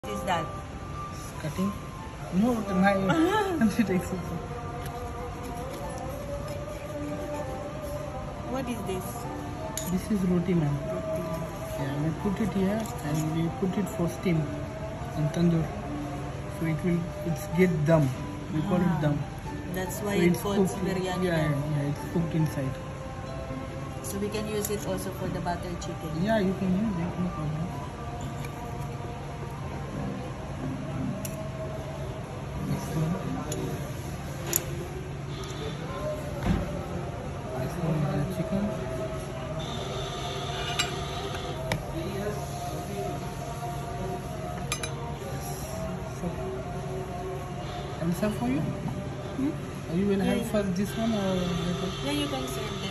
Is that? Cutting? No, my country takes it. What is this? This is roti, ma'am. Roti. Yeah, we put it here and we put it for steam in tandoor. So it's get dum. We call it dum. That's why So it's called biryani. Yeah, it's cooked inside. So we can use it also for the butter chicken. Yeah, you can use it, no problem. This one is the chicken. I'll serve for you. You will have first this one or later? Yeah, you can serve them.